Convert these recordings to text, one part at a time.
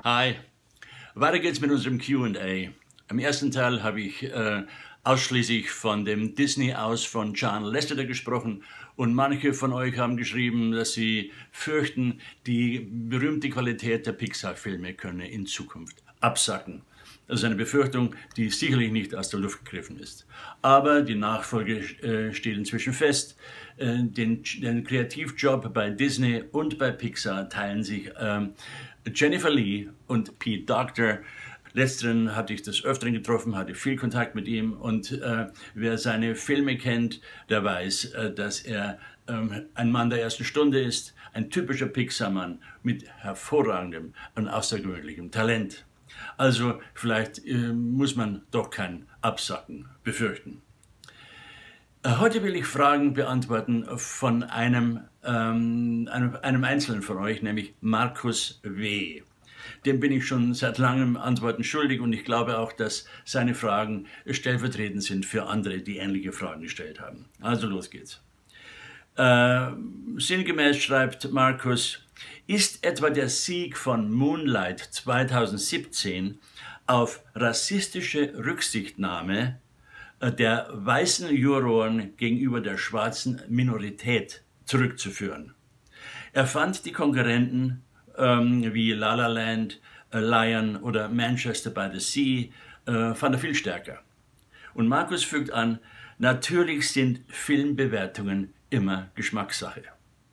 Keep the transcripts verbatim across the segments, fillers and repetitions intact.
Hi, weiter geht's mit unserem Q und A. Im ersten Teil habe ich äh, ausschließlich von dem Disney aus von John Lasseter gesprochen und manche von euch haben geschrieben, dass sie fürchten, die berühmte Qualität der Pixar-Filme könne in Zukunft absacken. Das ist eine Befürchtung, die sicherlich nicht aus der Luft gegriffen ist. Aber die Nachfolge äh, steht inzwischen fest. Äh, den, den Kreativjob bei Disney und bei Pixar teilen sich äh, Jennifer Lee und Pete Docter. Letzteren hatte ich des Öfteren getroffen, hatte viel Kontakt mit ihm und äh, wer seine Filme kennt, der weiß, äh, dass er äh, ein Mann der ersten Stunde ist, ein typischer Pixar-Mann mit hervorragendem und außergewöhnlichem Talent. Also vielleicht äh, muss man doch kein Absacken befürchten. Äh, heute will ich Fragen beantworten von einem, ähm, einem, einem Einzelnen von euch, nämlich Markus W. Dem bin ich schon seit langem Antworten schuldig und ich glaube auch, dass seine Fragen stellvertretend sind für andere, die ähnliche Fragen gestellt haben. Also los geht's. Äh, sinngemäß schreibt Markus: Ist etwa der Sieg von Moonlight zweitausendsiebzehn auf rassistische Rücksichtnahme der weißen Juroren gegenüber der schwarzen Minorität zurückzuführen? Er fand die Konkurrenten ähm, wie La La Land, äh, Lion oder Manchester by the Sea äh, fand er viel stärker. Und Markus fügt an: Natürlich sind Filmbewertungen immer Geschmackssache.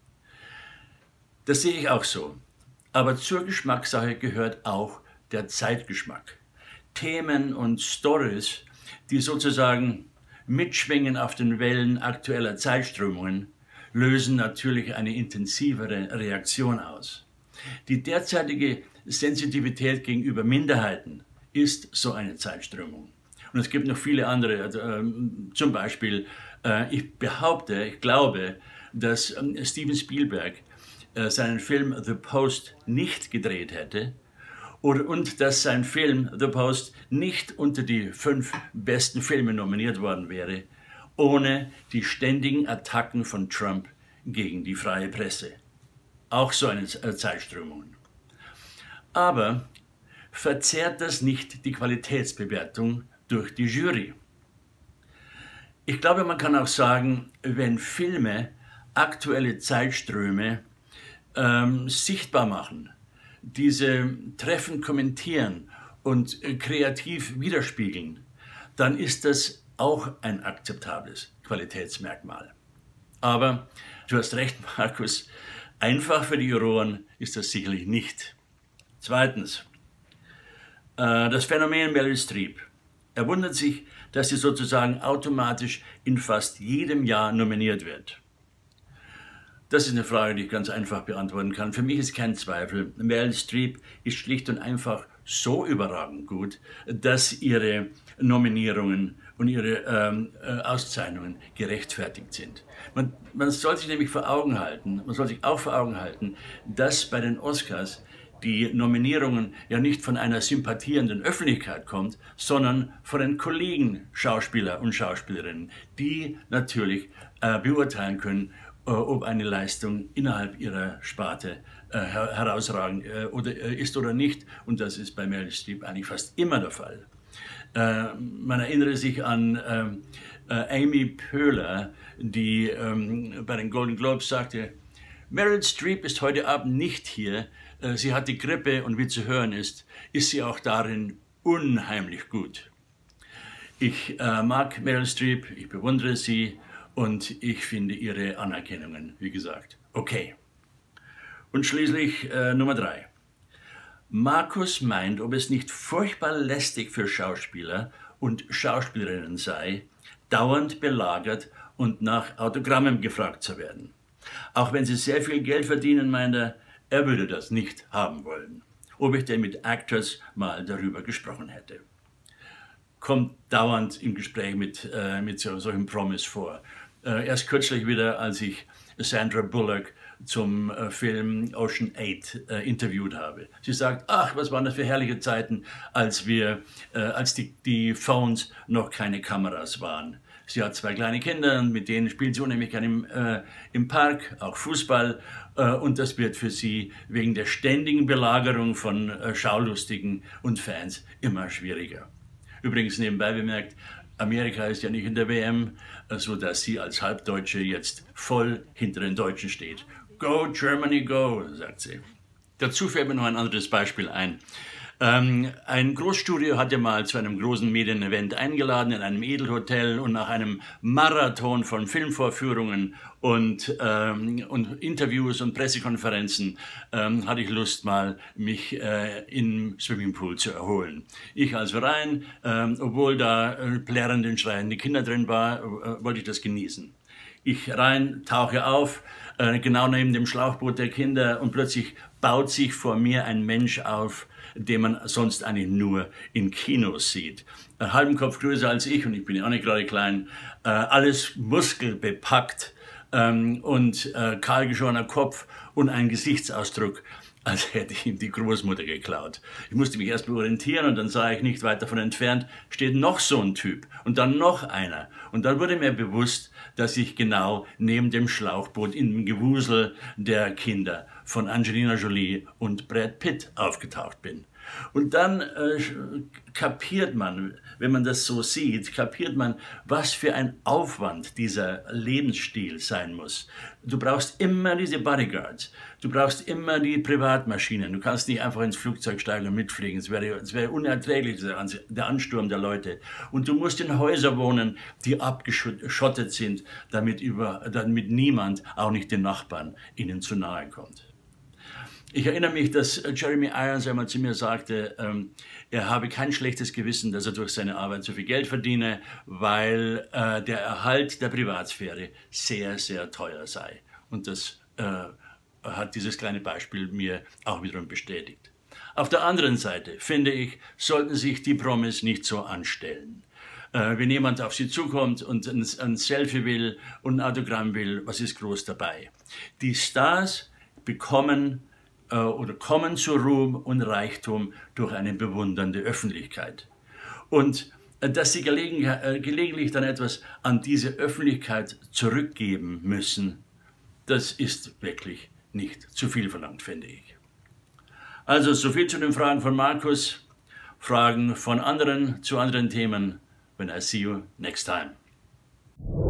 Das sehe ich auch so. Aber zur Geschmackssache gehört auch der Zeitgeschmack. Themen und Stories, die sozusagen mitschwingen auf den Wellen aktueller Zeitströmungen, lösen natürlich eine intensivere Reaktion aus. Die derzeitige Sensitivität gegenüber Minderheiten ist so eine Zeitströmung. Und es gibt noch viele andere, also, ähm, zum Beispiel, äh, ich behaupte, ich glaube, dass ähm, Steven Spielberg äh, seinen Film The Post nicht gedreht hätte oder, und dass sein Film The Post nicht unter die fünf besten Filme nominiert worden wäre, ohne die ständigen Attacken von Trump gegen die freie Presse. Auch so eine äh, Zeitströmung. Aber verzerrt das nicht die Qualitätsbewertung durch die Jury? Ich glaube, man kann auch sagen, wenn Filme aktuelle Zeitströme ähm, sichtbar machen, diese treffend kommentieren und äh, kreativ widerspiegeln, dann ist das auch ein akzeptables Qualitätsmerkmal. Aber du hast recht, Markus, einfach für die Juroren ist das sicherlich nicht. Zweitens, äh, das Phänomen Meryl Streep. Er wundert sich, dass sie sozusagen automatisch in fast jedem Jahr nominiert wird. Das ist eine Frage, die ich ganz einfach beantworten kann. Für mich ist kein Zweifel, Meryl Streep ist schlicht und einfach so überragend gut, dass ihre Nominierungen und ihre ähm, Auszeichnungen gerechtfertigt sind. Man, man soll sich nämlich vor Augen halten, man soll sich auch vor Augen halten, dass bei den Oscars die Nominierungen ja nicht von einer sympathierenden Öffentlichkeit kommt, sondern von den Kollegen Schauspieler und Schauspielerinnen, die natürlich äh, beurteilen können, äh, ob eine Leistung innerhalb ihrer Sparte äh, her herausragend äh, oder, äh, ist oder nicht. Und das ist bei Meryl Streep eigentlich fast immer der Fall. Äh, man erinnere sich an äh, äh, Amy Poehler, die ähm, bei den Golden Globes sagte: Meryl Streep ist heute Abend nicht hier. Äh, sie hat die Grippe und wie zu hören ist, ist sie auch darin unheimlich gut. Ich äh, mag Meryl Streep, ich bewundere sie und ich finde ihre Anerkennungen, wie gesagt, okay. Und schließlich äh, Nummer drei. Markus meint, ob es nicht furchtbar lästig für Schauspieler und Schauspielerinnen sei, dauernd belagert und nach Autogrammen gefragt zu werden. Auch wenn sie sehr viel Geld verdienen, meint er, er würde das nicht haben wollen. Ob ich denn mit Actors mal darüber gesprochen hätte. Kommt dauernd im Gespräch mit, äh, mit so, solchen Promis vor. Äh, erst kürzlich wieder, als ich Sandra Bullock zum äh, Film Ocean Eight äh, interviewt habe. Sie sagt: Ach, was waren das für herrliche Zeiten, als wir, äh, als die, die Phones noch keine Kameras waren. Sie hat zwei kleine Kinder und mit denen spielt sie unheimlich gerne im, äh, im Park, auch Fußball. Äh, und das wird für sie wegen der ständigen Belagerung von äh, Schaulustigen und Fans immer schwieriger. Übrigens nebenbei bemerkt, Amerika ist ja nicht in der W M, sodass sie als Halbdeutsche jetzt voll hinter den Deutschen steht. Go Germany, go, sagt sie. Dazu fällt mir noch ein anderes Beispiel ein. Ähm, ein Großstudio hatte mal zu einem großen Medienevent eingeladen in einem Edelhotel und nach einem Marathon von Filmvorführungen und, ähm, und Interviews und Pressekonferenzen ähm, hatte ich Lust, mal mich äh, im Swimmingpool zu erholen. Ich also rein, ähm, obwohl da äh, plärrende und schreiende Kinder drin war, äh, wollte ich das genießen. Ich rein, tauche auf, äh, genau neben dem Schlauchboot der Kinder und plötzlich baut sich vor mir ein Mensch auf, den man sonst eigentlich nur in Kinos sieht. Einen halben Kopf größer als ich und ich bin ja auch nicht gerade klein, äh, alles muskelbepackt ähm, und äh, kahlgeschorener Kopf und ein Gesichtsausdruck, als hätte ich ihm die Großmutter geklaut. Ich musste mich erst orientieren und dann sah ich, nicht weit davon entfernt steht noch so ein Typ und dann noch einer. Und dann wurde mir bewusst, dass ich genau neben dem Schlauchboot in dem Gewusel der Kinder von Angelina Jolie und Brad Pitt aufgetaucht bin. Und dann äh, kapiert man, wenn man das so sieht, kapiert man, was für ein Aufwand dieser Lebensstil sein muss. Du brauchst immer diese Bodyguards, du brauchst immer die Privatmaschinen, du kannst nicht einfach ins Flugzeug steigen und mitfliegen, es wäre, es wäre unerträglich, der Ansturm der Leute. Und du musst in Häusern wohnen, die abgeschottet sind, damit, über, damit niemand, auch nicht den Nachbarn, ihnen zu nahe kommt. Ich erinnere mich, dass Jeremy Irons einmal zu mir sagte, ähm, er habe kein schlechtes Gewissen, dass er durch seine Arbeit so viel Geld verdiene, weil äh, der Erhalt der Privatsphäre sehr, sehr teuer sei. Und das äh, hat dieses kleine Beispiel mir auch wiederum bestätigt. Auf der anderen Seite, finde ich, sollten sich die Promis nicht so anstellen. Äh, wenn jemand auf sie zukommt und ein, ein Selfie will und ein Autogramm will, was ist groß dabei? Die Stars bekommen oder kommen zu Ruhm und Reichtum durch eine bewundernde Öffentlichkeit. Und dass sie gelegentlich dann etwas an diese Öffentlichkeit zurückgeben müssen, das ist wirklich nicht zu viel verlangt, finde ich. Also so viel zu den Fragen von Markus, Fragen von anderen zu anderen Themen. When I see you next time.